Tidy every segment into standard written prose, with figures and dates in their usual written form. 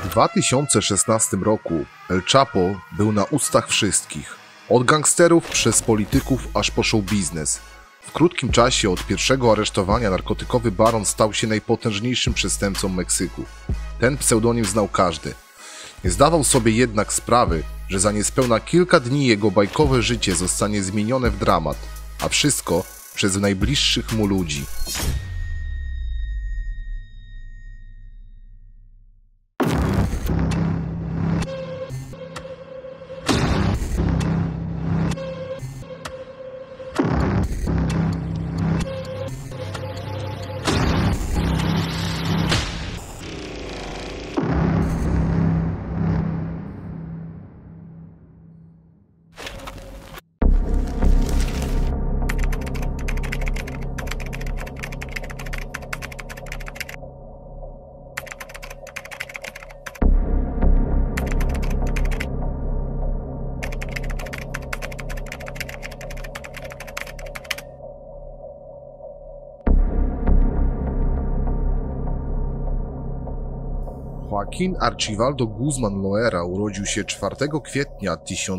2016 roku El Chapo był na ustach wszystkich. Od gangsterów przez polityków aż po show biznes. W krótkim czasie od pierwszego aresztowania narkotykowy baron stał się najpotężniejszym przestępcą Meksyku. Ten pseudonim znał każdy. Nie zdawał sobie jednak sprawy, że za niespełna kilka dni jego bajkowe życie zostanie zmienione w dramat, a wszystko przez najbliższych mu ludzi. Joaquín Archibaldo Guzmán Loera urodził się 4 kwietnia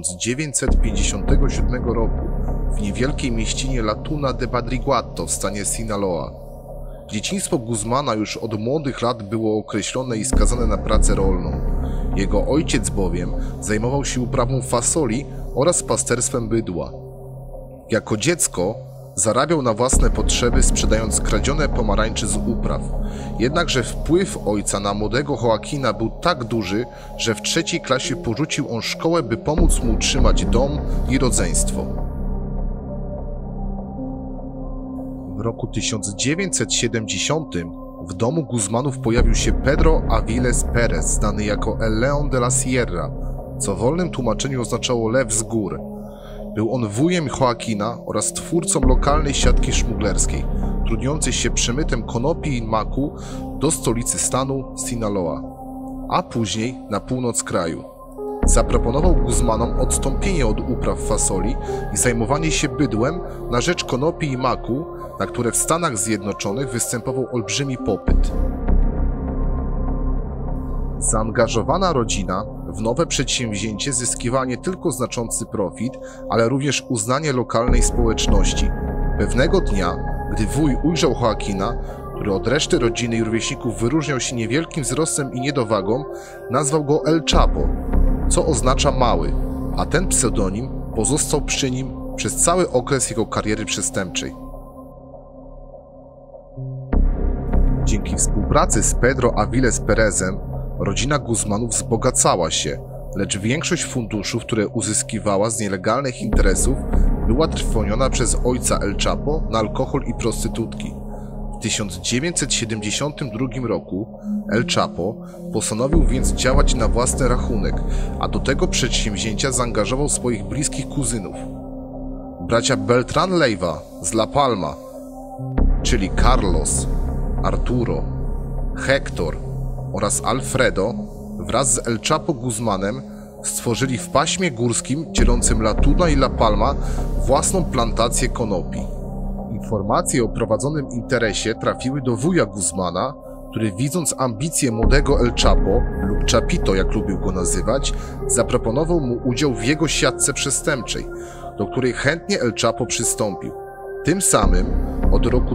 1957 roku w niewielkiej mieścinie La Tuna de Badriguato w stanie Sinaloa. Dzieciństwo Guzmana już od młodych lat było określone i skazane na pracę rolną. Jego ojciec bowiem zajmował się uprawą fasoli oraz pasterstwem bydła. Jako dziecko zarabiał na własne potrzeby, sprzedając kradzione pomarańcze z upraw. Jednakże wpływ ojca na młodego Joaquina był tak duży, że w 3. klasie porzucił on szkołę, by pomóc mu utrzymać dom i rodzeństwo. W roku 1970 w domu Guzmanów pojawił się Pedro Aviles Perez, znany jako El León de la Sierra, co w wolnym tłumaczeniu oznaczało lew z gór. Był on wujem Joaquina oraz twórcą lokalnej siatki szmuglerskiej, trudniącej się przemytem konopi i maku do stolicy stanu Sinaloa, a później na północ kraju. Zaproponował Guzmanom odstąpienie od upraw fasoli i zajmowanie się bydłem na rzecz konopi i maku, na które w Stanach Zjednoczonych występował olbrzymi popyt. Zaangażowana rodzina w nowe przedsięwzięcie zyskiwała nie tylko znaczący profit, ale również uznanie lokalnej społeczności. Pewnego dnia, gdy wuj ujrzał Joaquina, który od reszty rodziny i rówieśników wyróżniał się niewielkim wzrostem i niedowagą, nazwał go El Chapo, co oznacza mały, a ten pseudonim pozostał przy nim przez cały okres jego kariery przestępczej. Dzięki współpracy z Pedro Aviles Perezem rodzina Guzmanów wzbogacała się, lecz większość funduszów, które uzyskiwała z nielegalnych interesów, była trwoniona przez ojca El Chapo na alkohol i prostytutki. W 1972 roku El Chapo postanowił więc działać na własny rachunek, a do tego przedsięwzięcia zaangażował swoich bliskich kuzynów. Bracia Beltrán Leiva z La Palma, czyli Carlos, Arturo, Hector oraz Alfredo wraz z El Chapo Guzmanem stworzyli w paśmie górskim dzielącym La Tuna i La Palma własną plantację konopi. Informacje o prowadzonym interesie trafiły do wuja Guzmana, który widząc ambicje młodego El Chapo, lub Chapito jak lubił go nazywać, zaproponował mu udział w jego siatce przestępczej, do której chętnie El Chapo przystąpił. Tym samym od roku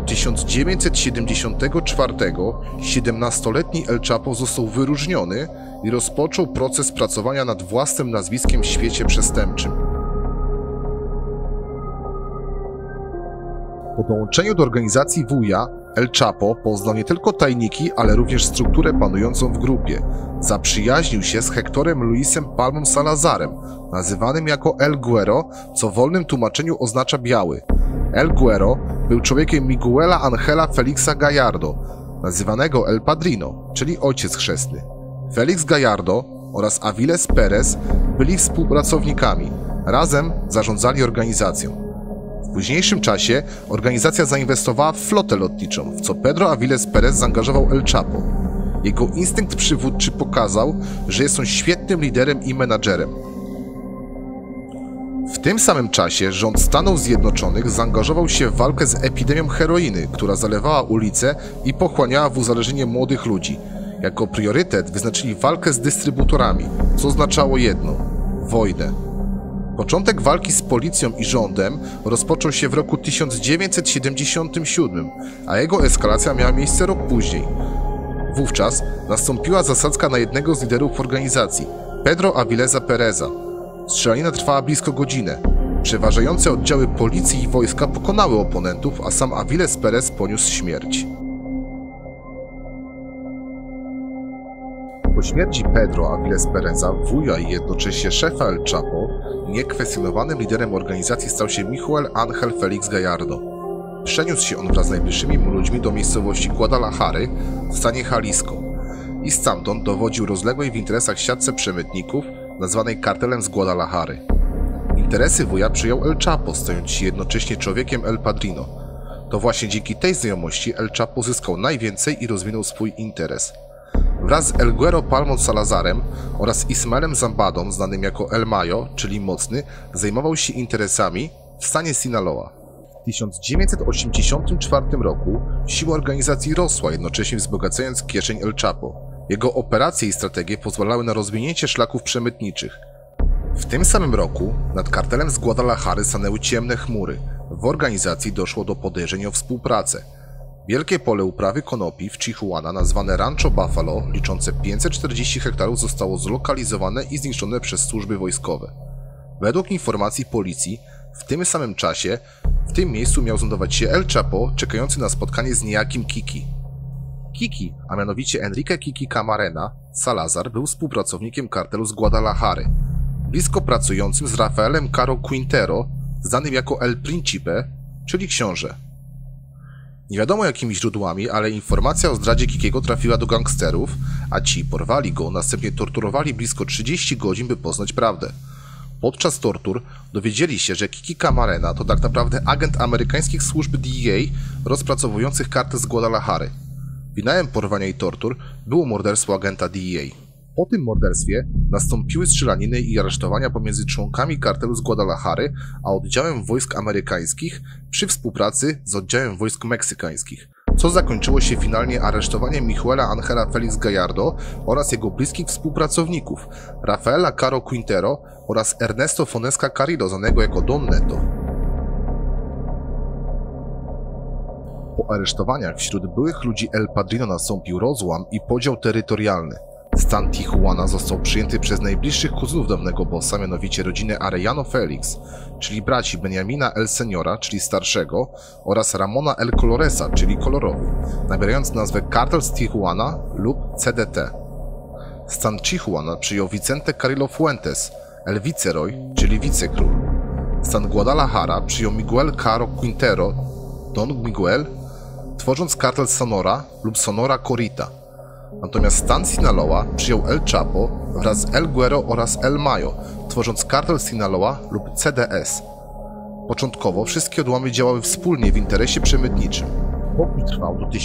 1974 17-letni El Chapo został wyróżniony i rozpoczął proces pracowania nad własnym nazwiskiem w świecie przestępczym. Po dołączeniu do organizacji wuja El Chapo poznał nie tylko tajniki, ale również strukturę panującą w grupie. Zaprzyjaźnił się z Hectorem Luisem Palmą Salazarem, nazywanym jako El Güero, co w wolnym tłumaczeniu oznacza biały. El Güero był człowiekiem Miguela Angela Felixa Gallardo, nazywanego El Padrino, czyli ojciec chrzestny. Felix Gallardo oraz Aviles Perez byli współpracownikami, razem zarządzali organizacją. W późniejszym czasie organizacja zainwestowała w flotę lotniczą, w co Pedro Aviles Perez zaangażował El Chapo. Jego instynkt przywódczy pokazał, że jest on świetnym liderem i menadżerem. W tym samym czasie rząd Stanów Zjednoczonych zaangażował się w walkę z epidemią heroiny, która zalewała ulice i pochłaniała w uzależnienie młodych ludzi. Jako priorytet wyznaczyli walkę z dystrybutorami, co oznaczało jedno – wojnę. Początek walki z policją i rządem rozpoczął się w roku 1977, a jego eskalacja miała miejsce rok później. Wówczas nastąpiła zasadzka na jednego z liderów organizacji, Pedro Avilesa Pereza. Strzelanina trwała blisko godzinę. Przeważające oddziały policji i wojska pokonały oponentów, a sam Aviles Perez poniósł śmierć. Po śmierci Pedro Aviles Pereza, wuja i jednocześnie szefa El Chapo, niekwestionowanym liderem organizacji stał się Miguel Ángel Félix Gallardo. Przeniósł się on wraz z najbliższymi mu ludźmi do miejscowości Guadalajara w stanie Jalisco i stamtąd dowodził rozległej w interesach siatce przemytników nazwanej kartelem z Guadalajary. Interesy wuja przyjął El Chapo, stając się jednocześnie człowiekiem El Padrino. To właśnie dzięki tej znajomości El Chapo zyskał najwięcej i rozwinął swój interes. Wraz z El Güero Palmą Salazarem oraz Ismaelem Zambadą, znanym jako El Mayo, czyli Mocny, zajmował się interesami w stanie Sinaloa. W 1984 roku siła organizacji rosła, jednocześnie wzbogacając kieszeń El Chapo. Jego operacje i strategie pozwalały na rozwinięcie szlaków przemytniczych. W tym samym roku nad kartelem z Guadalajary stanęły ciemne chmury. W organizacji doszło do podejrzeń o współpracę. Wielkie pole uprawy konopi w Chihuahua, nazwane Rancho Buffalo, liczące 540 hektarów, zostało zlokalizowane i zniszczone przez służby wojskowe. Według informacji policji, w tym samym czasie w tym miejscu miał znajdować się El Chapo, czekający na spotkanie z niejakim Kiki. Kiki, a mianowicie Enrique Kiki Camarena Salazar, był współpracownikiem kartelu z Guadalajary, blisko pracującym z Rafaelem Caro Quintero, znanym jako El Príncipe, czyli książę. Nie wiadomo jakimi źródłami, ale informacja o zdradzie Kikiego trafiła do gangsterów, a ci porwali go, następnie torturowali blisko 30 godzin, by poznać prawdę. Podczas tortur dowiedzieli się, że Kiki Camarena to tak naprawdę agent amerykańskich służb DEA rozpracowujących kartel z Guadalajary. Finałem porwania i tortur było morderstwo agenta DEA. Po tym morderstwie nastąpiły strzelaniny i aresztowania pomiędzy członkami kartelu z Guadalajary a oddziałem wojsk amerykańskich przy współpracy z oddziałem wojsk meksykańskich, co zakończyło się finalnie aresztowaniem Miguela Ángela Félix Gallardo oraz jego bliskich współpracowników, Rafaela Caro Quintero oraz Ernesto Fonesca Carrillo, znanego jako Don Neto. Po aresztowaniach wśród byłych ludzi El Padrino nastąpił rozłam i podział terytorialny. Stan Tijuana został przyjęty przez najbliższych kuzynów dawnego bossa, mianowicie rodzinę Arellano Félix, czyli braci Benjamina El Seniora, czyli starszego, oraz Ramona El Coloresa, czyli kolorowy, nabierając nazwę Kartel z Tijuana lub CDT. Stan Tijuana przyjął Vicente Carrillo Fuentes, El Viceroy, czyli wicekról. Stan Guadalajara przyjął Miguel Caro Quintero, Don Miguel, tworząc kartel Sonora lub Sonora Corita. Natomiast stan Sinaloa przyjął El Chapo wraz z El Güero oraz El Mayo, tworząc kartel Sinaloa lub CDS. Początkowo wszystkie odłamy działały wspólnie w interesie przemytniczym. Pokój trwał do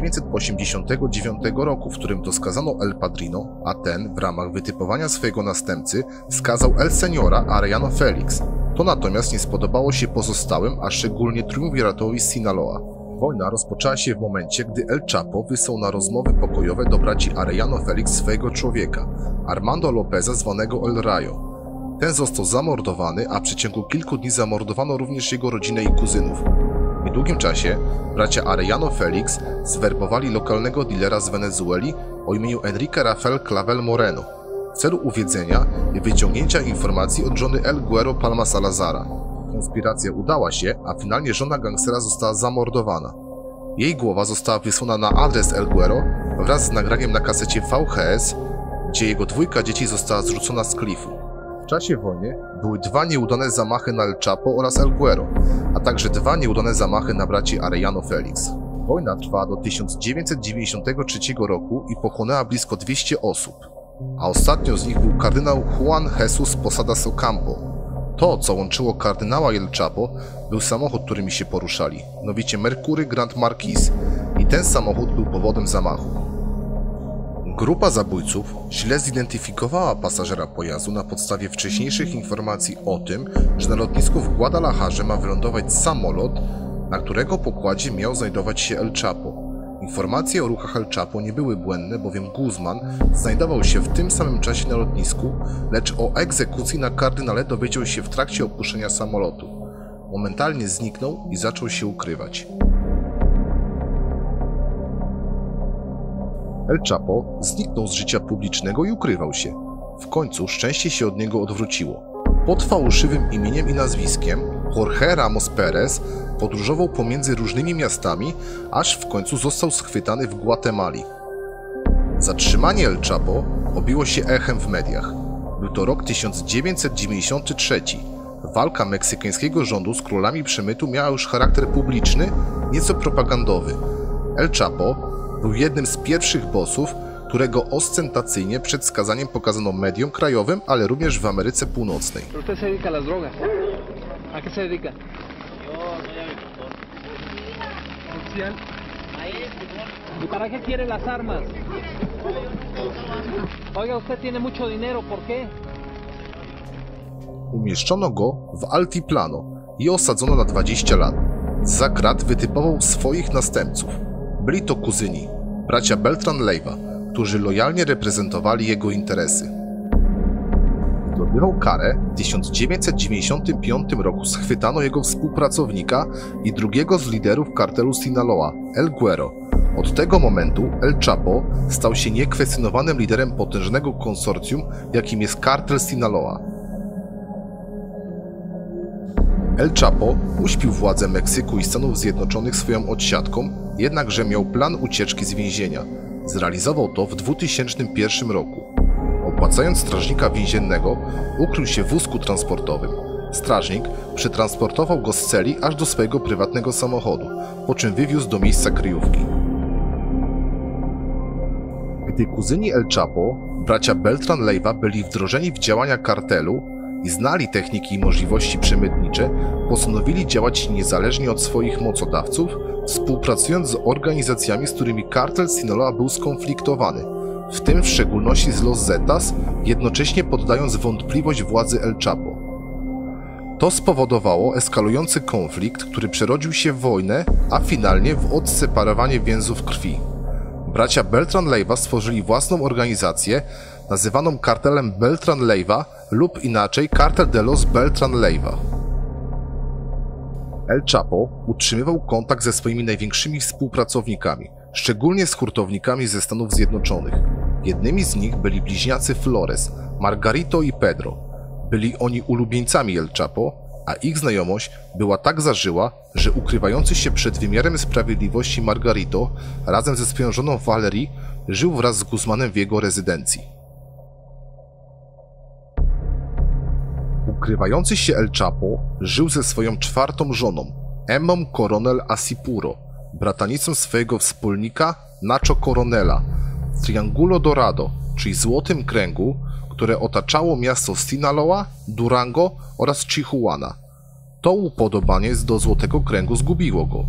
1989 roku, w którym to skazano El Padrino, a ten w ramach wytypowania swojego następcy skazał El Seniora Arellano Félix. To natomiast nie spodobało się pozostałym, a szczególnie triumviratowi z Sinaloa. Wojna rozpoczęła się w momencie, gdy El Chapo wysłał na rozmowy pokojowe do braci Arellano Félix swojego człowieka, Armando Lopeza, zwanego El Rayo. Ten został zamordowany, a w przeciągu kilku dni zamordowano również jego rodzinę i kuzynów. W niedługim czasie bracia Arellano Félix zwerbowali lokalnego dealera z Wenezueli o imieniu Enrique Rafael Clavel Moreno w celu uwiedzenia i wyciągnięcia informacji od żony El Güero Palma Salazara. Konspiracja udała się, a finalnie żona gangstera została zamordowana. Jej głowa została wysłana na adres El Güero wraz z nagraniem na kasecie VHS, gdzie jego dwójka dzieci została zrzucona z klifu. W czasie wojny były dwa nieudane zamachy na El Chapo oraz El Güero, a także dwa nieudane zamachy na braci Arellano Félix. Wojna trwała do 1993 roku i pochłonęła blisko 200 osób, a ostatnio z nich był kardynał Juan Jesus Posadas Ocampo. To, co łączyło kardynała i El Chapo, był samochód, którymi się poruszali, mianowicie Mercury Grand Marquis, i ten samochód był powodem zamachu. Grupa zabójców źle zidentyfikowała pasażera pojazdu na podstawie wcześniejszych informacji o tym, że na lotnisku w Guadalajarze ma wylądować samolot, na którego pokładzie miał znajdować się El Chapo. Informacje o ruchach El Chapo nie były błędne, bowiem Guzman znajdował się w tym samym czasie na lotnisku, lecz o egzekucji na kardynale dowiedział się w trakcie opuszczenia samolotu. Momentalnie zniknął i zaczął się ukrywać. El Chapo zniknął z życia publicznego i ukrywał się. W końcu szczęście się od niego odwróciło. Pod fałszywym imieniem i nazwiskiem Jorge Ramos Perez podróżował pomiędzy różnymi miastami, aż w końcu został schwytany w Gwatemali. Zatrzymanie El Chapo obiło się echem w mediach. Był to rok 1993. Walka meksykańskiego rządu z królami przemytu miała już charakter publiczny, nieco propagandowy. El Chapo był jednym z pierwszych bossów, którego ostentacyjnie przed skazaniem pokazano mediom krajowym, ale również w Ameryce Północnej. ¿Usted se dedica a las drogas? ¿A qué se dedica? Yo soy agricultor. Oficial. ¿Y para qué quiere las armas? Oiga, usted tiene mucho dinero, ¿por qué? Umieszczono go w Altiplano i osadzono na 20 lat. Za krat wytypował swoich następców. Byli to kuzyni, bracia Beltran Leyva, którzy lojalnie reprezentowali jego interesy. Gdy odbywał karę, w 1995 roku schwytano jego współpracownika i drugiego z liderów kartelu Sinaloa, El Güero. Od tego momentu El Chapo stał się niekwestionowanym liderem potężnego konsorcjum, jakim jest kartel Sinaloa. El Chapo uśpił władzę Meksyku i Stanów Zjednoczonych swoją odsiadką, jednakże miał plan ucieczki z więzienia. Zrealizował to w 2001 roku. Opłacając strażnika więziennego, ukrył się w wózku transportowym. Strażnik przetransportował go z celi aż do swojego prywatnego samochodu, po czym wywiózł do miejsca kryjówki. Gdy kuzyni El Chapo, bracia Beltran Leyva, byli wdrożeni w działania kartelu i znali techniki i możliwości przemytnicze, postanowili działać niezależnie od swoich mocodawców, współpracując z organizacjami, z którymi kartel Sinaloa był skonfliktowany, w tym w szczególności z Los Zetas, jednocześnie poddając wątpliwość władzy El Chapo. To spowodowało eskalujący konflikt, który przerodził się w wojnę, a finalnie w odseparowanie więzów krwi. Bracia Beltran Leyva stworzyli własną organizację, nazywaną kartelem Beltran Leyva lub inaczej Cartel de los Beltran Leyva. El Chapo utrzymywał kontakt ze swoimi największymi współpracownikami, szczególnie z hurtownikami ze Stanów Zjednoczonych. Jednymi z nich byli bliźniacy Flores, Margarito i Pedro. Byli oni ulubieńcami El Chapo, a ich znajomość była tak zażyła, że ukrywający się przed wymiarem sprawiedliwości Margarito razem ze swoją żoną Valerie żył wraz z Guzmanem w jego rezydencji. Ukrywający się El Chapo żył ze swoją czwartą żoną, Emmą Coronel Asipuro, bratanicą swojego wspólnika Nacho Coronela, w Triangulo Dorado, czyli Złotym Kręgu, które otaczało miasto Sinaloa, Durango oraz Chihuahua. To upodobanie do Złotego Kręgu zgubiło go.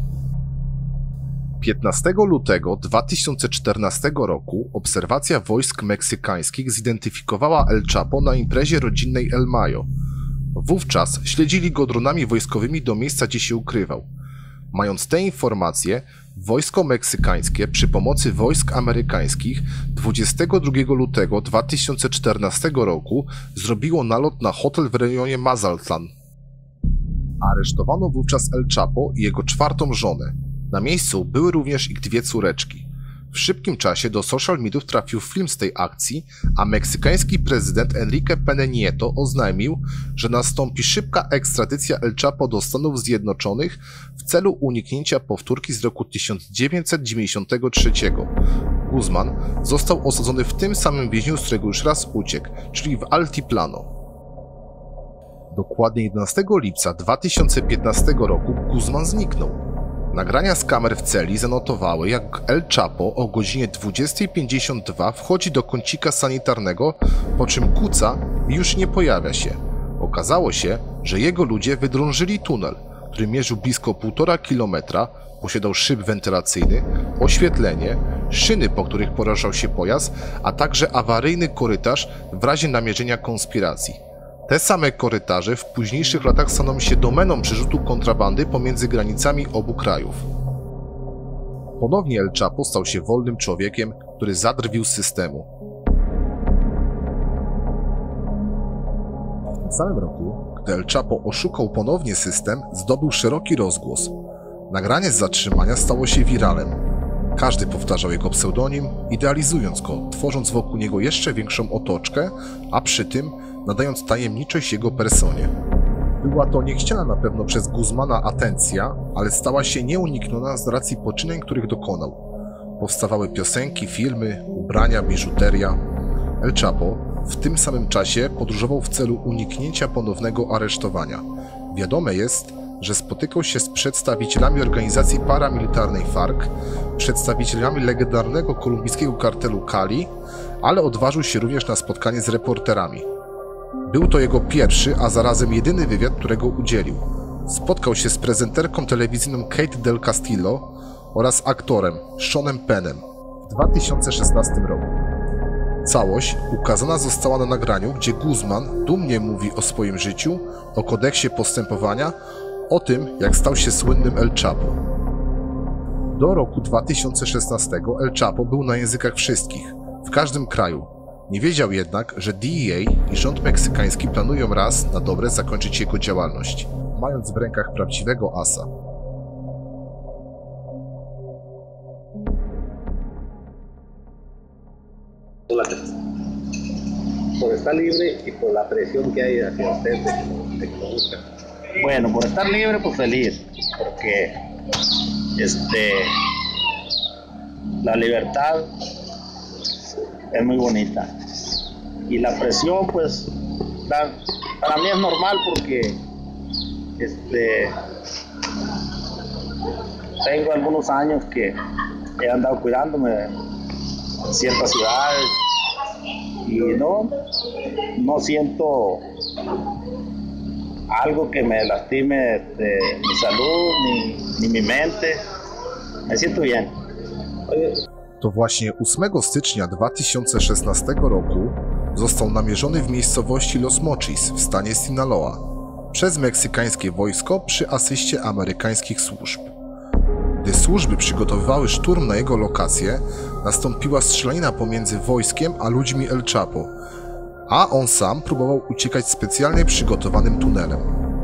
15 lutego 2014 roku obserwacja wojsk meksykańskich zidentyfikowała El Chapo na imprezie rodzinnej El Mayo. Wówczas śledzili go dronami wojskowymi do miejsca, gdzie się ukrywał. Mając te informacje, wojsko meksykańskie przy pomocy wojsk amerykańskich 22 lutego 2014 roku zrobiło nalot na hotel w rejonie Mazatlan. Aresztowano wówczas El Chapo i jego czwartą żonę. Na miejscu były również ich dwie córeczki. W szybkim czasie do social mediów trafił film z tej akcji, a meksykański prezydent Enrique Peña Nieto oznajmił, że nastąpi szybka ekstradycja El Chapo do Stanów Zjednoczonych w celu uniknięcia powtórki z roku 1993. Guzman został osadzony w tym samym więzieniu, z którego już raz uciekł, czyli w Altiplano. Dokładnie 11 lipca 2015 roku Guzman zniknął. Nagrania z kamer w celi zanotowały, jak El Chapo o godzinie 20:52 wchodzi do kącika sanitarnego, po czym kuca i już nie pojawia się. Okazało się, że jego ludzie wydrążyli tunel, który mierzył blisko 1,5 kilometra, posiadał szyb wentylacyjny, oświetlenie, szyny, po których poruszał się pojazd, a także awaryjny korytarz w razie namierzenia konspiracji. Te same korytarze w późniejszych latach staną się domeną przerzutu kontrabandy pomiędzy granicami obu krajów. Ponownie El Chapo stał się wolnym człowiekiem, który zadrwił z systemu. W tym samym roku, gdy El Chapo oszukał ponownie system, zdobył szeroki rozgłos. Nagranie z zatrzymania stało się wiralem. Każdy powtarzał jego pseudonim, idealizując go, tworząc wokół niego jeszcze większą otoczkę, a przy tym nadając tajemniczość jego personie. Była to niechciana na pewno przez Guzmana atencja, ale stała się nieunikniona z racji poczynań, których dokonał. Powstawały piosenki, filmy, ubrania, biżuteria. El Chapo w tym samym czasie podróżował w celu uniknięcia ponownego aresztowania. Wiadome jest, że spotykał się z przedstawicielami organizacji paramilitarnej FARC, przedstawicielami legendarnego kolumbijskiego kartelu Cali, ale odważył się również na spotkanie z reporterami. Był to jego pierwszy, a zarazem jedyny wywiad, którego udzielił. Spotkał się z prezenterką telewizyjną Kate Del Castillo oraz aktorem Seanem Pennem w 2016 roku. Całość ukazana została na nagraniu, gdzie Guzman dumnie mówi o swoim życiu, o kodeksie postępowania, o tym, jak stał się słynnym El Chapo. Do roku 2016 El Chapo był na językach wszystkich, w każdym kraju. Nie wiedział jednak, że DEA i rząd meksykański planują raz na dobre zakończyć jego działalność, mając w rękach prawdziwego asa. Por estar libre y por la presión que hay hacia ustedes de que lo buscan. Bueno, por estar libre, pues feliz, porque la libertad es muy bonita y la presión, pues, para mí es normal porque tengo algunos años que he andado cuidándome en ciertas ciudades y no siento algo que me lastime mi salud ni mi mente. Me siento bien. To właśnie 8 stycznia 2016 roku został namierzony w miejscowości Los Mochis w stanie Sinaloa przez meksykańskie wojsko przy asyście amerykańskich służb. Gdy służby przygotowywały szturm na jego lokację, nastąpiła strzelanina pomiędzy wojskiem a ludźmi El Chapo, a on sam próbował uciekać specjalnie przygotowanym tunelem.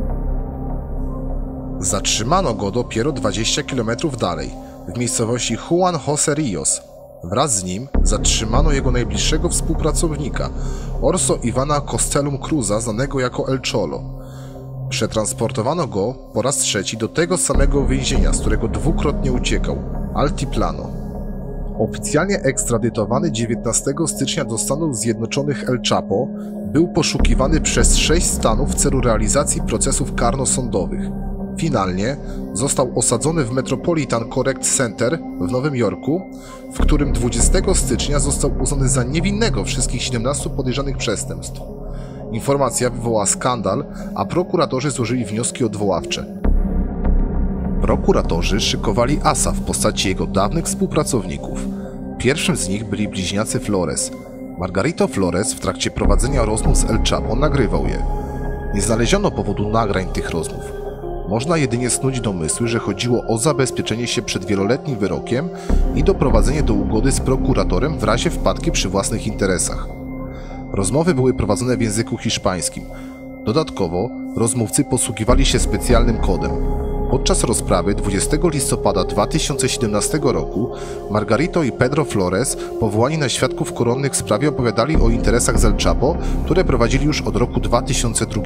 Zatrzymano go dopiero 20 km dalej, w miejscowości Juan José Ríos. Wraz z nim zatrzymano jego najbliższego współpracownika, Orso Ivana Costelum Cruza, znanego jako El Cholo. Przetransportowano go po raz trzeci do tego samego więzienia, z którego dwukrotnie uciekał, Altiplano. Oficjalnie ekstradytowany 19 stycznia do Stanów Zjednoczonych El Chapo był poszukiwany przez 6 stanów w celu realizacji procesów karno-sądowych. Finalnie został osadzony w Metropolitan Correctional Center w Nowym Jorku, w którym 20 stycznia został uznany za niewinnego wszystkich 17 podejrzanych przestępstw. Informacja wywołała skandal, a prokuratorzy złożyli wnioski odwoławcze. Prokuratorzy szykowali asa w postaci jego dawnych współpracowników. Pierwszym z nich byli bliźniacy Flores. Margarito Flores w trakcie prowadzenia rozmów z El Chapo nagrywał je. Nie znaleziono powodu nagrań tych rozmów. Można jedynie snuć domysły, że chodziło o zabezpieczenie się przed wieloletnim wyrokiem i doprowadzenie do ugody z prokuratorem w razie wpadki przy własnych interesach. Rozmowy były prowadzone w języku hiszpańskim. Dodatkowo rozmówcy posługiwali się specjalnym kodem. Podczas rozprawy 20 listopada 2017 roku Margarito i Pedro Flores, powołani na świadków koronnych w sprawie, opowiadali o interesach z El Chapo, które prowadzili już od roku 2002.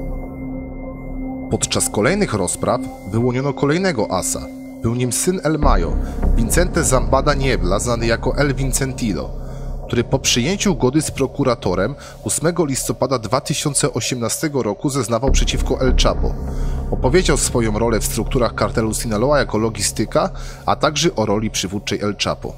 Podczas kolejnych rozpraw wyłoniono kolejnego asa. Był nim syn El Mayo, Vicente Zambada Niebla, znany jako El Vincentilo, który po przyjęciu ugody z prokuratorem 8 listopada 2018 roku zeznawał przeciwko El Chapo. Opowiedział swoją rolę w strukturach kartelu Sinaloa jako logistyka, a także o roli przywódczej El Chapo.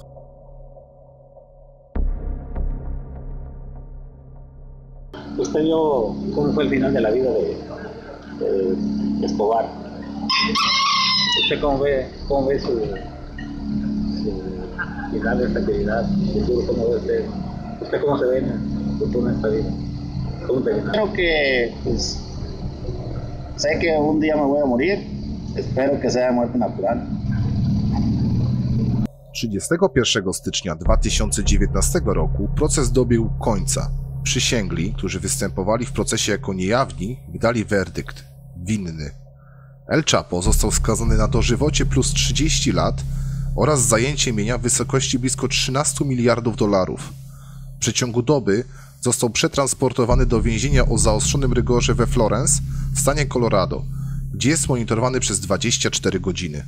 ¿Usted vio cómo fue el final de la vida de Escobar? ¿Usted cómo ve su final de esta actividad? ¿Cómo ve usted cómo se ve en el futuro de esta vida? ¿Cómo termina? Creo que, pues, sé que un día me voy a morir. Espero que sea muerte natural. 31 stycznia 2019 roku proces dobiegł końca. Przysięgli, którzy występowali w procesie jako niejawni, wydali werdykt winny. El Chapo został skazany na dożywocie plus 30 lat oraz zajęcie mienia w wysokości blisko 13 miliardów dolarów. W przeciągu doby został przetransportowany do więzienia o zaostrzonym rygorze we Florence w stanie Colorado, gdzie jest monitorowany przez 24 godziny.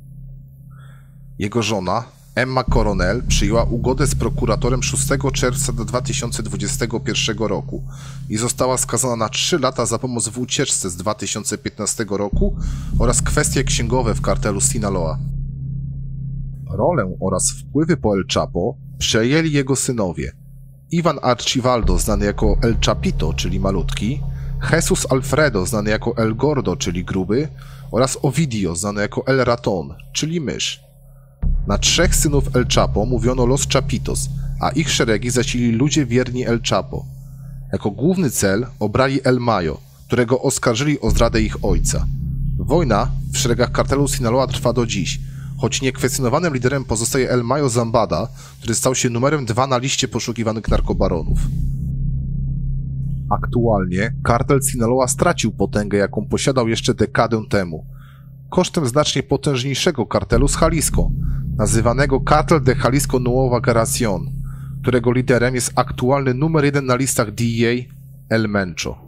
Jego żona, Emma Coronel, przyjęła ugodę z prokuratorem 6 czerwca 2021 roku i została skazana na 3 lata za pomoc w ucieczce z 2015 roku oraz kwestie księgowe w kartelu Sinaloa. Rolę oraz wpływy po El Chapo przejęli jego synowie: Ivan Archivaldo, znany jako El Chapito, czyli malutki, Jesus Alfredo, znany jako El Gordo, czyli gruby, oraz Ovidio, znany jako El Raton, czyli mysz. Na 3 synów El Chapo mówiono Los Chapitos, a ich szeregi zasili ludzie wierni El Chapo. Jako główny cel obrali El Mayo, którego oskarżyli o zdradę ich ojca. Wojna w szeregach kartelu Sinaloa trwa do dziś, choć niekwestionowanym liderem pozostaje El Mayo Zambada, który stał się numerem 2 na liście poszukiwanych narkobaronów. Aktualnie kartel Sinaloa stracił potęgę, jaką posiadał jeszcze dekadę temu, kosztem znacznie potężniejszego kartelu z Jalisco, nazywanego Cartel de Jalisco Nueva Generación, którego liderem jest aktualny numer 1 na listach DEA El Mencho.